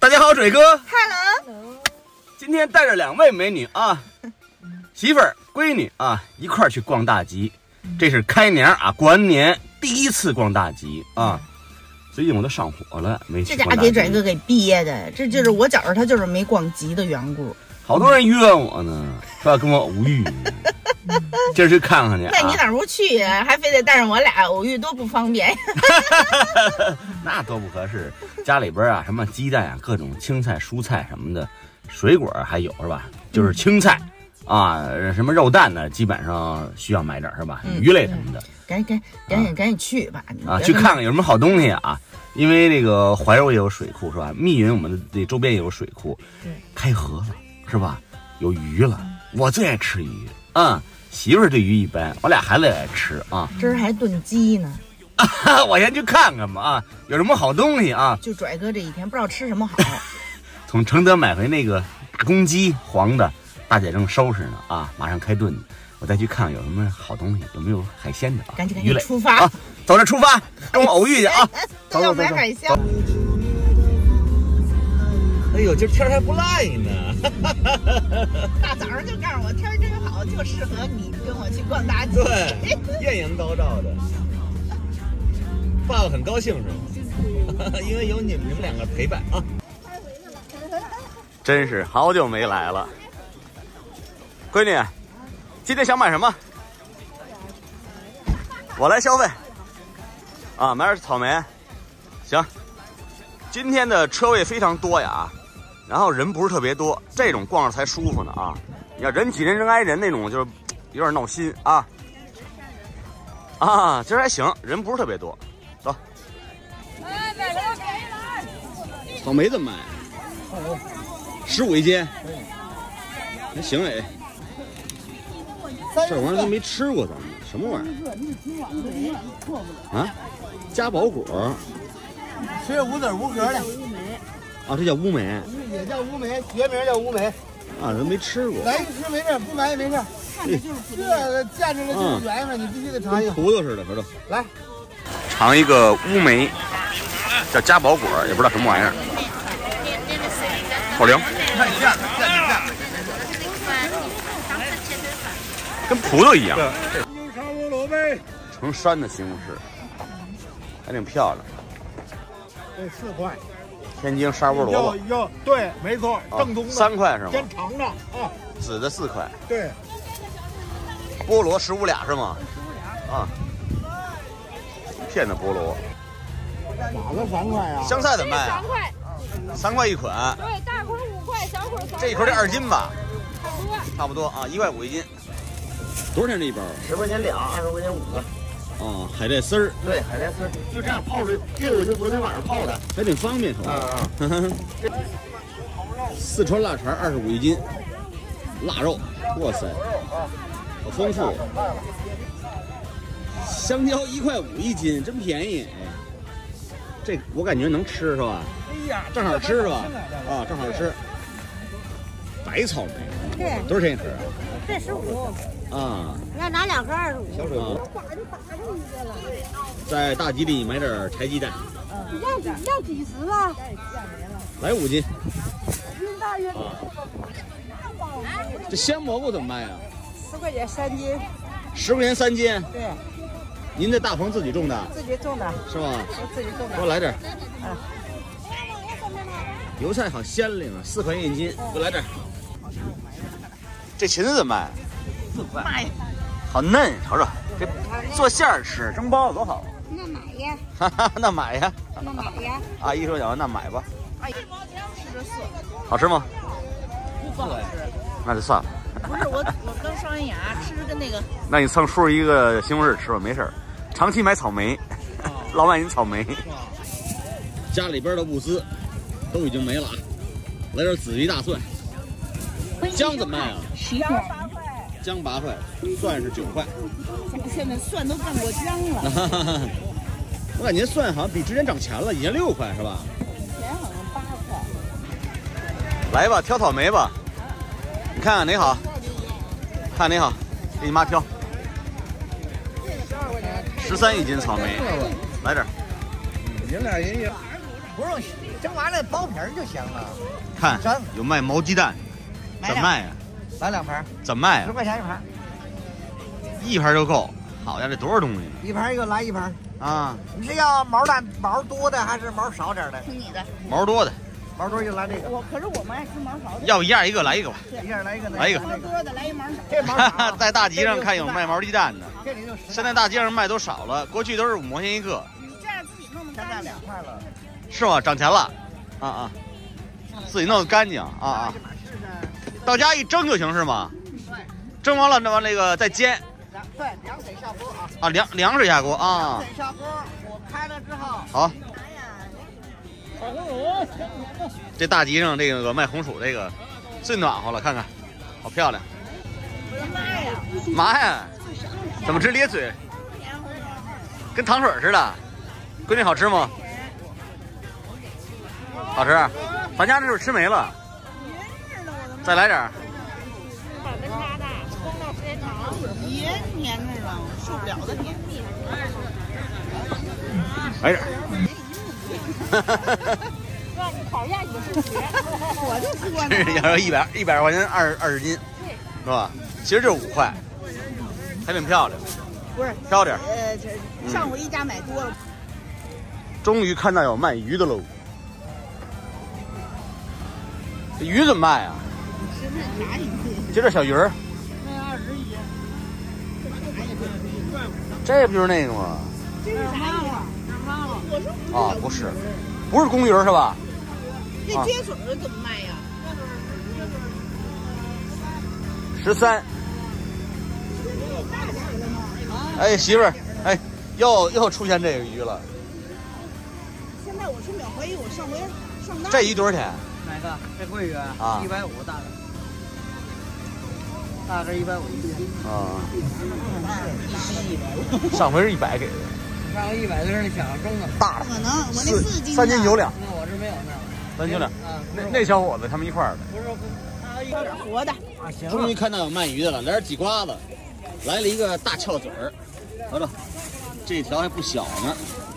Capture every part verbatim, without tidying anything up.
大家好，水哥。 Hello。 今天带着两位美女啊，媳妇儿、闺女啊，一块儿去逛大集。这是开年啊，过完年第一次逛大集啊。最近我都上火了，没去这家给拽哥给憋的，这就是我觉着他就是没逛集的缘故。 好多人约我呢，说要跟我偶遇，今儿去看看去、啊。 那你哪不去呀？还非得带上我俩偶遇，多不方便。 那多不合适。家里边啊，什么鸡蛋啊，各种青菜、蔬菜什么的，水果还有是吧？就是青菜。啊，什么肉蛋呢？基本上需要买点是吧？嗯、鱼类什么的， 赶紧赶紧赶紧去吧！ 啊，去看看有什么好东西啊！因为这个怀柔也有水库是吧？密云我们的这周边也有水库，开河了是吧？有鱼了，我最爱吃鱼啊！媳妇儿对鱼一般，我俩孩子也爱吃啊。 今儿还炖鸡呢， 啊，我先去看看吧啊！有什么好东西啊？ 就拽哥这一天不知道吃什么好。 从承德买回那个大公鸡，黄的。大姐正收拾呢啊，马上开炖，我再去看看有什么好东西，有没有海鲜的啊？ 赶紧赶紧出发啊！走着出发，跟我偶遇去啊！ 都要买海鲜。 哎呦，这天还不赖呢！ 大早上就告诉我天真好，就适合你跟我去逛大集。 对，艳阳高照的。爸爸很高兴是吗？因为有你们你们两个陪伴啊。真是好久没来了，闺女，今天想买什么？我来消费。啊，买点草莓。行，今天的车位非常多呀，然后人不是特别多，这种逛着才舒服呢啊！你要人挤人人挨人那种，就是有点闹心啊。啊，今儿还行，人不是特别多，走。草莓怎么买？十五一斤，还行哎。这玩意儿都没吃过，咱们什么玩意儿？啊，嘉宝果， 是无籽无壳的。 啊，这叫乌梅， 也叫乌梅，学名叫乌梅。 啊，都没吃过。 来一吃没事，不买也没事。这见着了就是缘分，你必须得尝一个。 葡萄似的，知道？ 来， 尝一个乌梅，叫嘉宝果，也不知道什么玩意儿。好凉， 看馅儿，馅儿馅儿， 跟葡萄一样。 沙窝萝卜， 成山的西红柿，还挺漂亮。 这四块。 天津沙窝萝卜。 要要对，没错，正宗的。 三块是吗？ 先尝尝啊。 紫的四块。 对。 菠萝十五俩是吗？十五俩。啊。一片的菠萝。 哪个三块啊？ 香菜怎么卖？ 三块。 三块一捆。 对，大捆五块，小捆三。 这一捆得二斤吧？ 差不多。 差不多啊，一块五一斤。多少钱这一包？ 十块钱两，二十块钱五个。 啊，海带丝儿。 对，海带丝儿就这样泡着，这个是昨天晚上泡的， 还挺方便，是吧？ 啊啊。 四川腊肠二十五一斤，腊肉，哇塞，好丰富。香蕉一块五一斤，真便宜。这我感觉能吃是吧？ 哎呀， 正好吃是吧？啊，正好吃。白草莓， 对， 多少钱一盒啊？ 这十五。 啊， 要拿两盒二十五。 小水果。在大吉里买点柴鸡蛋。 要几要几十了？ 来五斤。 大约。 啊。这香蘑菇怎么卖啊？ 十块钱三斤。 十块钱三斤。 对。 您在大棚自己种的？ 自己种的。 是吧？ 我自己种的。 给我来点。 啊。 油菜好鲜灵啊，四块钱一斤，给我来点。这芹子怎么卖？四块。卖。好嫩，瞅瞅，这做馅儿吃，蒸包子多好。 那买呀。 哈哈，那买呀。 那买呀。 阿姨说讲，那买吧。 阿姨，吃着涩。 好吃吗？ 不好吃。 那就算了。 不是我，我刚刷完牙，吃着跟那个。 那你蹭叔一个西红柿吃吧，没事儿。长期买草莓，老买您草莓。家里边的物资都已经没了啊，来点紫皮大蒜。姜怎么卖啊？ 十块。 姜八块，蒜是九块。 现在蒜都干过姜了。 我感觉蒜好像比之前涨钱了，以前六块是吧？ 以前好像八块。 来吧，挑草莓吧。你看看哪好？看哪好，给你妈挑。十三一斤草莓，来点。 你俩人也不容易。 蒸完了剥皮儿就行了。 看有卖毛鸡蛋，怎么卖呀？ 来两盘， 怎么卖呀？ 十块钱一盘， 一盘就够。好家伙，这多少东西？ 一盘一个，来一盘啊！ 你是要毛蛋毛多的还是毛少点的？ 听你的。 毛多的。 毛多就来这个。 我可是我们爱吃毛少的。 要不一样一个来一个吧？ 一样来一个， 来一个。 毛多的来一毛少。 这毛少。 在大集上看有卖毛鸡蛋的， 这里就现在大街上卖都少了，过去都是五毛钱一个。 你这样自己弄的干净。 两块了。 是吗？涨钱了。啊啊。自己弄的干净啊啊。到家一蒸就行是吗？ 对。 蒸完了，那完那个再煎。 对，凉水下锅啊！ 啊，凉凉水下锅啊！ 凉水下锅，我开了之后。 好。这大集上这个卖红薯这个最暖和了，看看，好漂亮。 妈呀！ 妈呀！怎么直咧嘴？跟糖水似的。闺女好吃吗？好吃。咱家这是吃没了。再来点儿。 甜甜的了，受不了的甜。 来点儿。 让你考一下你是谁？我就说呢。 要说一百一百块钱二二十斤，是吧？其实就是五块，还挺漂亮。 不是挑点。 呃，这上回一家买多了。 终于看到有卖鱼的喽。这鱼怎么卖啊？ 是那啥鱼？ 就这小鱼儿。 那二十一。 这不就是那个吗？ 这是啥鱼？我说啊，不是，不是公鱼是吧？ 这接水怎么卖呀？ 十三。哎，媳妇儿，哎，又又出现这个鱼了。 现在我是秒怀疑我上回上当。 这鱼多少钱？ 哪个？这桂鱼啊， 一百五大的，大个一百五一斤。 啊。 一百。 上回是一百给的。 上回一百就是那小中的。 大的。 可能我那四斤。 三斤九两。 那我这没有那。 三斤九两。啊，那那小伙子他们一块儿的。 不是，他有点活的。 啊，行。 终于看到有卖鱼的了，来点几瓜子，来了一个大翘嘴儿，瞅瞅，这条还不小呢，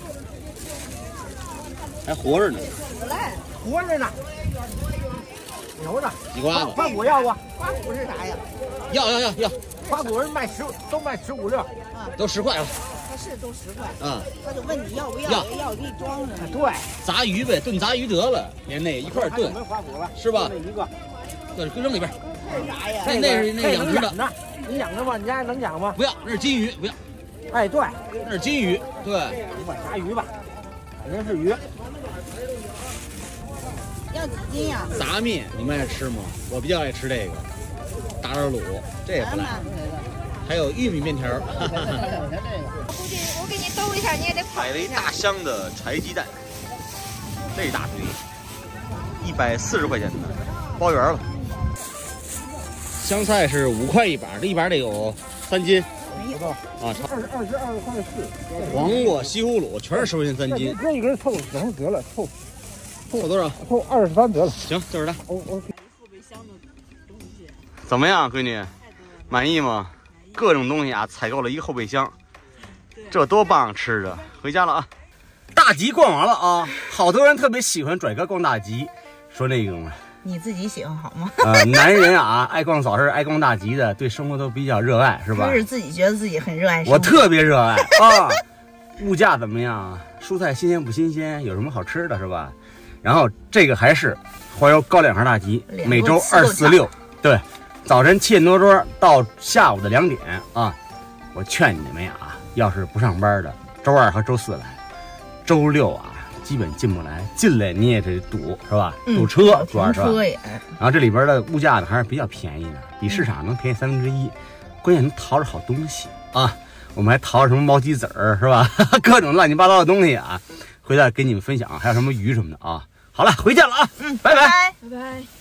还活着呢。 来， 活着呢。留着。 几瓜子？ 花骨要不？ 花骨是啥呀？ 要要要要。 花骨是卖十，都卖十五六。 啊， 都十块了。 他是都十块。 啊。 他就问你要不要？ 要。 要给你装上。 对。 炸鱼呗，炖炸鱼得了，连那一块炖。 没花骨了。 是吧？ 那一个。 对，扔里边。 这是啥呀？ 那那是那养殖的。 你养的吗？你家能养吗？ 不要，那是金鱼，不要。 哎，对， 那是金鱼，对。 你管啥鱼吧？反正是鱼。 要几斤呀？ 杂面，你们爱吃吗？我比较爱吃这个，打点卤，这也不赖。还有玉米面条。 我估计我给你兜一下，你也得买了一大箱的柴鸡蛋，这一大堆，一百四十块钱的，包圆了。香菜是五块一把，这一把得有三斤。 不到啊，差二十二十二块四。 黄瓜、西葫芦全是十块钱三斤。 搁一根凑整得了，凑凑多少？ 凑二十三得了。 行，就是它。 我我。 后备箱的东西怎么样，闺女？满意吗？各种东西啊，采购了一个后备箱，这多棒！吃的，回家了啊。大集逛完了啊，好多人特别喜欢拽哥逛大集，说那个嘛。 你自己喜欢好吗？ 呃，男人啊，爱逛早市、爱逛大集的，对生活都比较热爱，是吧？ 是自己觉得自己很热爱生活。 我特别热爱啊。物价怎么样？蔬菜新鲜不新鲜？有什么好吃的，是吧？然后这个还是花椒高两行大集，每周二四六，对，早晨七点多钟到下午的两点啊。我劝你们呀，要是不上班的，周二和周四来，周六啊。基本进不来，进来你也得堵，是吧？ 嗯、 堵车主要是吧？ 也。 然后这里边的物价呢还是比较便宜的，比市场能便宜三分之一。关键能淘着好东西啊！我们还淘着什么毛鸡子儿，是吧？各种乱七八糟的东西啊，回来给你们分享。还有什么鱼什么的啊！好了，回见了啊！嗯，拜拜， 拜拜。